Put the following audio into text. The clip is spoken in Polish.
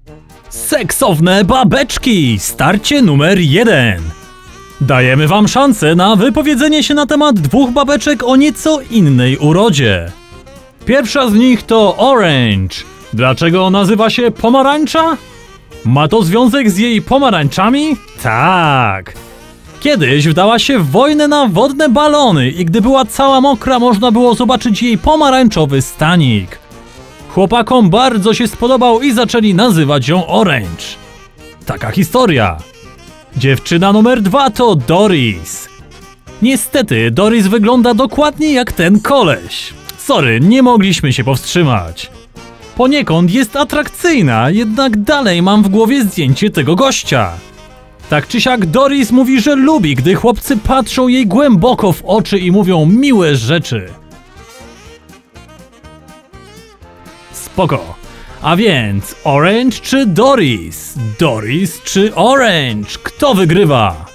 Seksowne babeczki! Starcie numer 1. Dajemy wam szansę na wypowiedzenie się na temat dwóch babeczek o nieco innej urodzie. Pierwsza z nich to Orange. Dlaczego nazywa się pomarańcza? Ma to związek z jej pomarańczami? Tak. Kiedyś wdała się w wojnę na wodne balony i gdy była cała mokra, można było zobaczyć jej pomarańczowy stanik. Chłopakom bardzo się spodobał i zaczęli nazywać ją Orange. Taka historia. Dziewczyna numer 2 to Doris. Niestety, Doris wygląda dokładnie jak ten koleś. Sorry, nie mogliśmy się powstrzymać. Poniekąd jest atrakcyjna, jednak dalej mam w głowie zdjęcie tego gościa. Tak czy siak Doris mówi, że lubi, gdy chłopcy patrzą jej głęboko w oczy i mówią miłe rzeczy. Spoko. A więc Orange czy Doris? Doris czy Orange? Kto wygrywa?